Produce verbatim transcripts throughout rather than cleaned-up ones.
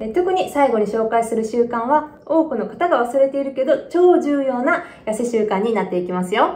え特に最後に紹介する習慣は多くの方が忘れているけど超重要な痩せ習慣になっていきますよ。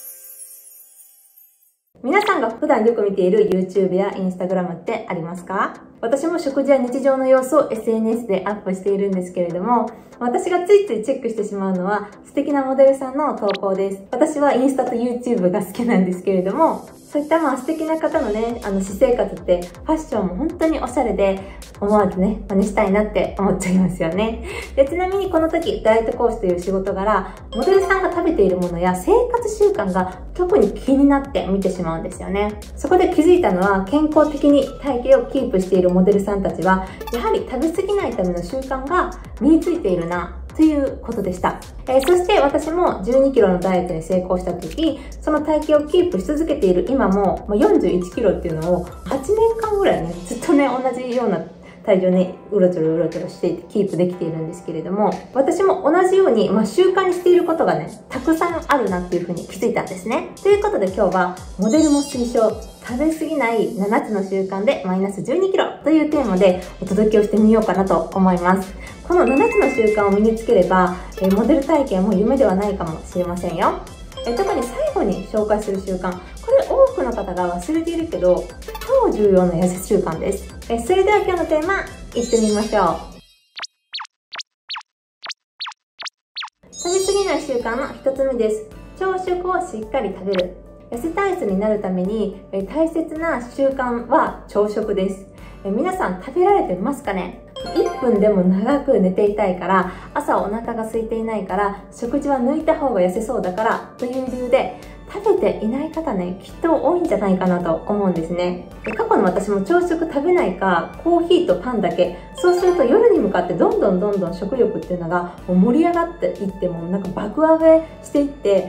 皆さんが普段よく見ている YouTube や Instagram ってありますか？私も食事や日常の様子を エスエヌエス でアップしているんですけれども、私がついついチェックしてしまうのは素敵なモデルさんの投稿です。私はインスタと YouTube が好きなんですけれども、そういったまあ素敵な方のね、あの私生活ってファッションも本当におしゃれで、思わずね、真似したいなって思っちゃいますよね。で、ちなみにこの時、ダイエット講師という仕事柄、モデルさんが食べているものや生活習慣が特に気になって見てしまうんですよね。そこで気づいたのは、健康的に体型をキープしているモデルさんたちは、やはり食べ過ぎないための習慣が身についているな、ということでした。えー、そして私もじゅうにキロのダイエットに成功した時、その体型をキープし続けている今も、まあ、よんじゅういちキロっていうのをはちねんかんぐらいね、ずっとね、同じような体重ね、うろちょろうろちょろしていてキープできているんですけれども、私も同じように、まあ、習慣にしていることがね、たくさんあるなっていうふうに気づいたんですね。ということで今日は、モデルも推奨、食べ過ぎないななつの習慣でマイナスじゅうにキロというテーマでお届けをしてみようかなと思います。このななつの習慣を身につければ、えモデル体験も夢ではないかもしれませんよ。え特に最後に紹介する習慣、これ多くの方が忘れているけど、超重要な痩せ習慣です。えそれでは今日のテーマ、いってみましょう。食べ過ぎない習慣のひとつめです。朝食をしっかり食べる。痩せ体質になるためにえ大切な習慣は朝食です。え皆さん食べられてますかね？いっぷんでも長く寝ていたいから、朝お腹が空いていないから、食事は抜いた方が痩せそうだからという理由で食べていない方ね、きっと多いんじゃないかなと思うんですね。で過去の私も朝食食べないか、コーヒーとパンだけ、そうすると夜に向かってどんどんどんどん食欲っていうのがもう盛り上がっていって、もなんか爆上げしていって、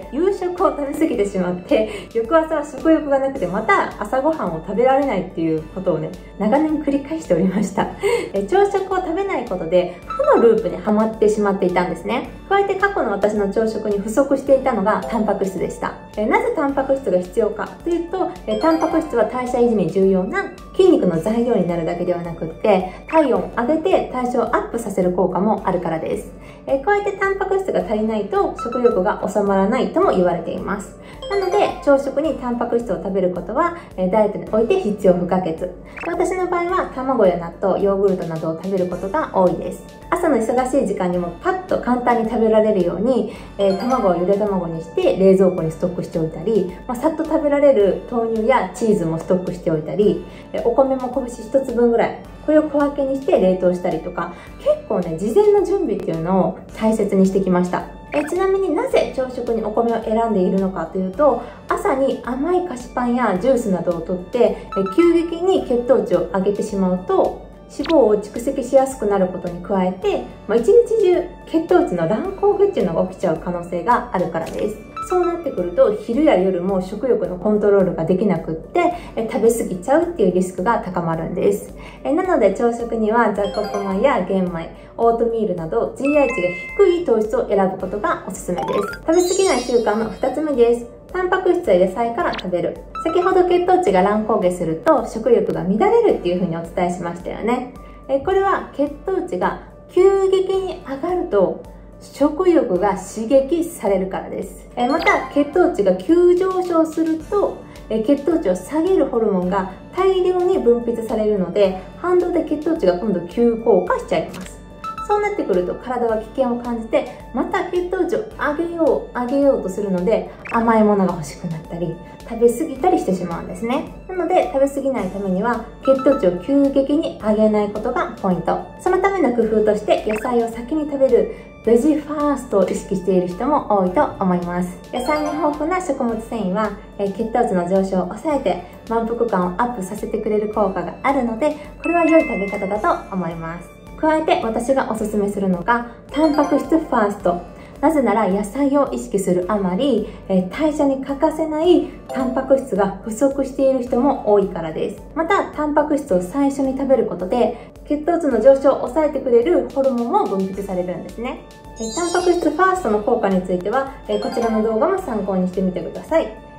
夕食を食べ過ぎてしまって、翌朝は食欲がなくてまた朝ごはんを食べられないっていうことをね、長年繰り返しておりました。え朝食を食べないことで負のループにはまってしまっていたんですね。加えて過去の私の朝食に不足していたのがタンパク質でした。えなぜタンパク質が必要かというと、えタンパク質は代謝維持に重要な筋肉の材料になるだけではなくって、体温を上げて代謝をアップさせる効果もあるからです。え加えてタンパク質が足りないと食欲が収まらないとも言われています。なので朝食にタンパク質を食べることはダイエットにおいて必要不可欠。私の場合は卵や納豆、ヨーグルトなどを食べることが多いです。朝の忙しい時間にもパッと簡単に食べられるように、えー、卵をゆで卵にして冷蔵庫にストックしておいたり、まあ、さっと食べられる豆乳やチーズもストックしておいたり、えー、お米も拳ひとつぶんぐらい、これを小分けにして冷凍したりとか、結構ね、事前の準備っていうのを大切にしてきました。えちなみになぜ朝食にお米を選んでいるのかというと、朝に甘い菓子パンやジュースなどをとってえ急激に血糖値を上げてしまうと、脂肪を蓄積しやすくなることに加えて、まあ、一日中血糖値の乱高下っていうのが起きちゃう可能性があるからです。そうなってくると昼や夜も食欲のコントロールができなくってえ食べ過ぎちゃうっていうリスクが高まるんです。えなので朝食には雑穀米や玄米、オートミールなど ジーアイ 値が低い糖質を選ぶことがおすすめです。食べ過ぎない習慣のふたつめです。タンパク質や野菜から食べる。先ほど血糖値が乱高下すると食欲が乱れるっていうふうにお伝えしましたよね。えこれは血糖値が急激に上がると食欲が刺激されるからです。えまた血糖値が急上昇するとえ血糖値を下げるホルモンが大量に分泌されるので、反動で血糖値が今度急降下しちゃいます。そうなってくると体は危険を感じて、また血糖値を上げよう上げようとするので、甘いものが欲しくなったり食べ過ぎたりしてしまうんですね。なので食べ過ぎないためには血糖値を急激に上げないことがポイント。そのための工夫として野菜を先に食べるベジファーストを意識している人も多いと思います。野菜に豊富な食物繊維は血糖値の上昇を抑えて満腹感をアップさせてくれる効果があるので、これは良い食べ方だと思います。加えて私がおすすめするのがタンパク質ファースト。なぜなら野菜を意識するあまり、え代謝に欠かせないタンパク質が不足している人も多いからです。またタンパク質を最初に食べることで血糖値の上昇を抑えてくれるホルモンも分泌されるんですね。えタンパク質ファーストの効果についてはえこちらの動画も参考にしてみてください。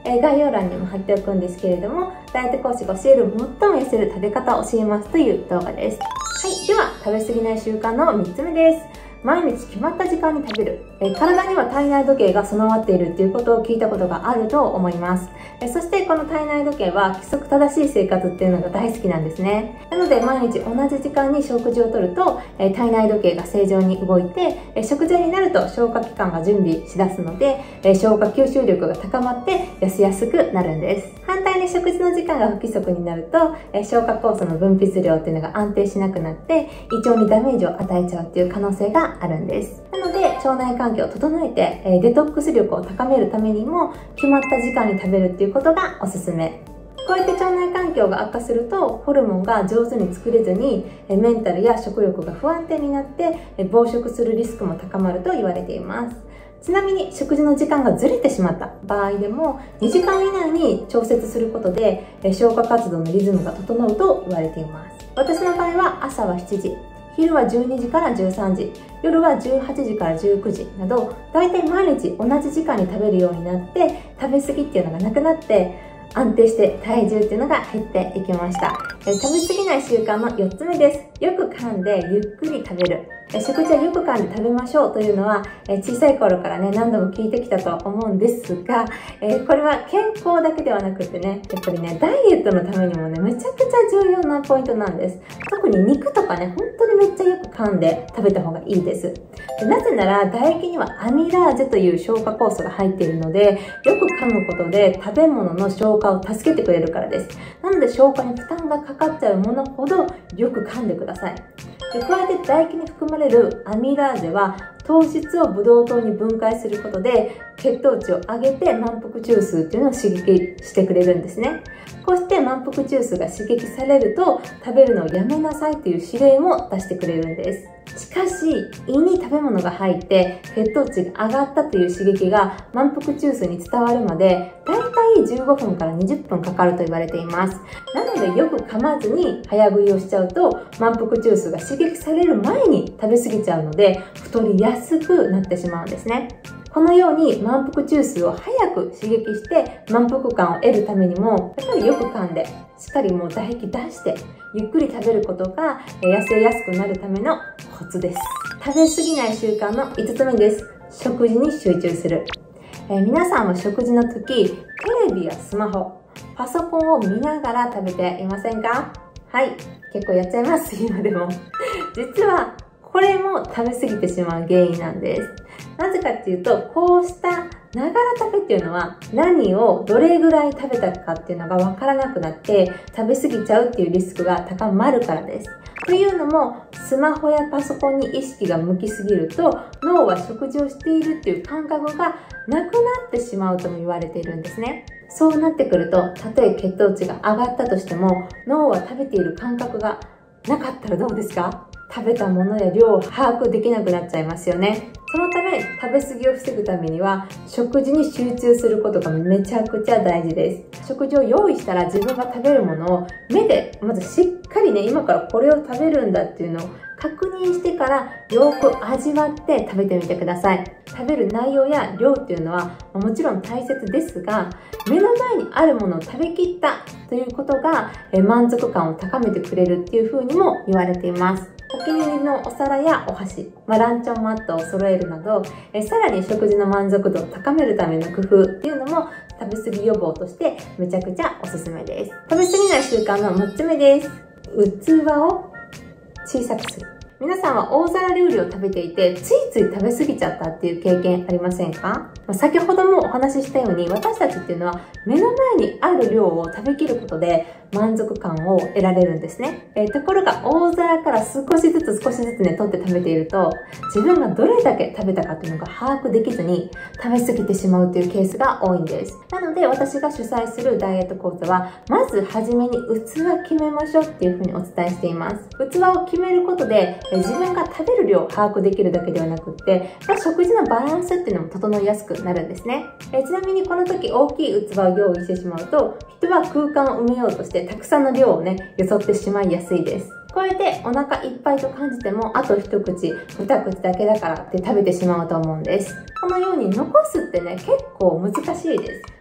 えー、概要欄にも貼っておくんですけれども、ダイエット講師が教える最も痩せる食べ方を教えますという動画です。はい、では食べ過ぎない習慣のみっつめです。毎日決まった時間に食べる。えー、体には体内時計が備わっているっていうことを聞いたことがあると思います。えー、そしてこの体内時計は規則正しい生活っていうのが大好きなんですね。なので毎日同じ時間に食事をとると、えー、体内時計が正常に動いて、えー、食前になると消化器官が準備しだすので、えー、消化吸収力が高まって痩せやすくなるんです。反対に食事の時間が不規則になると、えー、消化酵素の分泌量っていうのが安定しなくなって胃腸にダメージを与えちゃうっていう可能性があるんです。なので腸内環境を整えて、えー、デトックス力を高めるためにも決まった時間に食べるっていうことがおすすめ。こうやって腸内環境が悪化するとホルモンが上手に作れずにメンタルや食欲が不安定になって暴食するリスクも高まると言われています。ちなみに食事の時間がずれてしまった場合でもにじかん以内に調節することで消化活動のリズムが整うと言われています。私の場合は朝はしちじ、昼はじゅうにじからじゅうさんじ、夜はじゅうはちじからじゅうくじなど、だいたい毎日同じ時間に食べるようになって、食べ過ぎっていうのがなくなって、安定して体重っていうのが減っていきました。え食べ過ぎない習慣のよっつめです。よく噛んでゆっくり食べる。え食事はよく噛んで食べましょうというのは、え小さい頃からね、何度も聞いてきたと思うんですが、えこれは健康だけではなくてね、やっぱりね、ダイエットのためにもね、めちゃくちゃ重要なポイントなんです。特に肉とかね、本当にめっちゃよく噛んで食べた方がいいです。でなぜなら、唾液にはアミラーゼという消化酵素が入っているので、よく噛むことで食べ物の消化を助けてくれるからです。なので消化に負担がかかっちゃうものほどよく噛んでください。で加えて唾液に含まれるアミラーゼは糖質をブドウ糖に分解することで血糖値を上げて満腹中枢っていうのを刺激してくれるんですね。こうして満腹中枢が刺激されると食べるのをやめなさいという指令も出してくれるんです。しかし胃に食べ物が入って血糖値が上がったという刺激が満腹中枢に伝わるまでだいたいじゅうごふんからにじゅっぷんかかると言われています。なのでよく噛まずに早食いをしちゃうと満腹中枢が刺激される前に食べ過ぎちゃうので太りやすくなってしまうんですね。このように満腹中枢を早く刺激して満腹感を得るためにもやっぱりよく噛んでしっかりもう唾液出してゆっくり食べることが痩せやすくなるためのコツです。食べ過ぎない習慣のいつつめです。食事に集中する。えー、皆さんは食事の時テレビやスマホ、パソコンを見ながら食べていませんか？はい、結構やっちゃいます今でも実はこれも食べ過ぎてしまう原因なんです。なぜかっていうと、こうしたながら食べっていうのは何をどれぐらい食べたかっていうのがわからなくなって食べ過ぎちゃうっていうリスクが高まるからです。というのも、スマホやパソコンに意識が向きすぎると脳は食事をしているっていう感覚がなくなってしまうとも言われているんですね。そうなってくると、たとえ血糖値が上がったとしても脳は食べている感覚がなかったらどうですか？食べたものや量を把握できなくなっちゃいますよね。そのため食べ過ぎを防ぐためには食事に集中することがめちゃくちゃ大事です。食事を用意したら自分が食べるものを目でまずしっかりね、今からこれを食べるんだっていうのを確認してからよく味わって食べてみてください。食べる内容や量っていうのはもちろん大切ですが、目の前にあるものを食べきったということが満足感を高めてくれるっていう風にも言われています。お気に入りのお皿やお箸、まあ、ランチョンマットを揃えるなど、えさらに食事の満足度を高めるための工夫っていうのも食べ過ぎ予防としてめちゃくちゃおすすめです。食べ過ぎない習慣のむっつめです。器を小さくする。皆さんは大皿料理を食べていてついつい食べ過ぎちゃったっていう経験ありませんか？先ほどもお話ししたように私たちっていうのは目の前にある量を食べきることで満足感を得られるんですね。えー、ところが大皿から少しずつ少しずつね取って食べていると自分がどれだけ食べたかっていうのが把握できずに食べ過ぎてしまうっていうケースが多いんです。なので私が主催するダイエット講座はまずはじめに器決めましょうっていうふうにお伝えしています。器を決めることで自分が食べる量を把握できるだけではなくって、まあ、食事のバランスっていうのも整いやすくなるんですね。えちなみにこの時大きい器を用意してしまうと人は空間を埋めようとしてたくさんの量をねよそってしまいやすいです。加えてお腹いっぱいと感じてもあと一口二口だけだからって食べてしまうと思うんです。このように残すってね結構難しいです。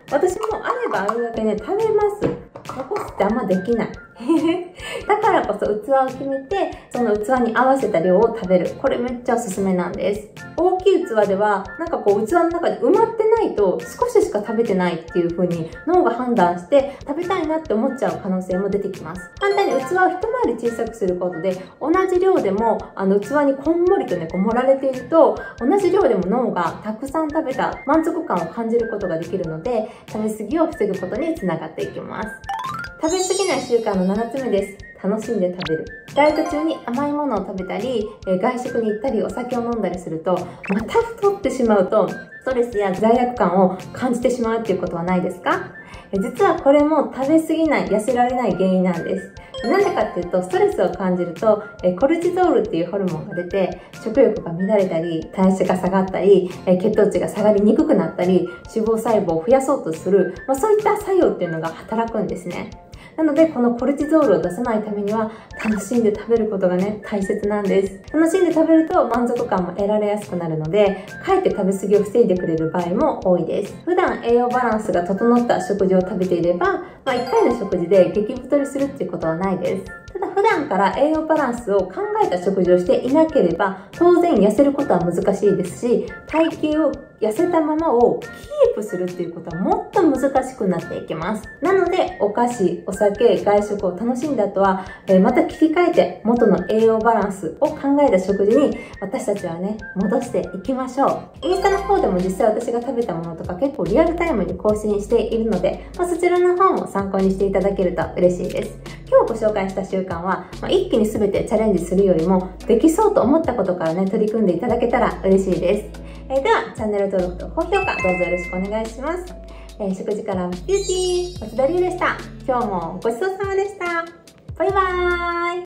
私もあればあるだけね、食べます。残すってあんまできない。だからこそ器を決めて、その器に合わせた量を食べる。これめっちゃおすすめなんです。大きい器では、なんかこう器の中に埋まってないと少ししか食べてないっていう風に脳が判断して食べたいなって思っちゃう可能性も出てきます。反対に器を一回り小さくすることで、同じ量でもあの器にこんもりとね、こう盛られていると、同じ量でも脳がたくさん食べた満足感を感じることができるので、食べ過ぎを防ぐことにつながっていきます。食べ過ぎない習慣のななつめです。楽しんで食べる。ダイエット中に甘いものを食べたり、外食に行ったり、お酒を飲んだりすると、また太ってしまうと、ストレスや罪悪感を感じてしまうっていうことはないですか？実はこれも食べ過ぎない、痩せられない原因なんです。なんでかっていうと、ストレスを感じると、コルチゾールっていうホルモンが出て、食欲が乱れたり、代謝が下がったり、血糖値が下がりにくくなったり、脂肪細胞を増やそうとする、まあ、そういった作用っていうのが働くんですね。なので、このコルチゾールを出さないためには、楽しんで食べることがね、大切なんです。楽しんで食べると満足感も得られやすくなるので、かえって食べ過ぎを防いでくれる場合も多いです。普段栄養バランスが整った食事を食べていれば、まあ、いっかいの食事で激太りするっていうことはないです。ただ普段から栄養バランスを考えた食事をしていなければ、当然痩せることは難しいですし、体型を痩せたままをキープするっていうことはもっと難しくなっていきます。なので、お菓子、お酒、外食を楽しんだ後は、えー、また切り替えて元の栄養バランスを考えた食事に私たちはね、戻していきましょう。インスタの方でも実際私が食べたものとか結構リアルタイムに更新しているので、まあ、そちらの方も参考にしていただけると嬉しいです。今日ご紹介した習慣は、まあ、一気に全てチャレンジするよりも、できそうと思ったことからね、取り組んでいただけたら嬉しいです。えー、では、チャンネル登録と高評価どうぞよろしくお願いします。えー、食事からビューティー、松田理恵でした。今日もごちそうさまでした。バイバーイ。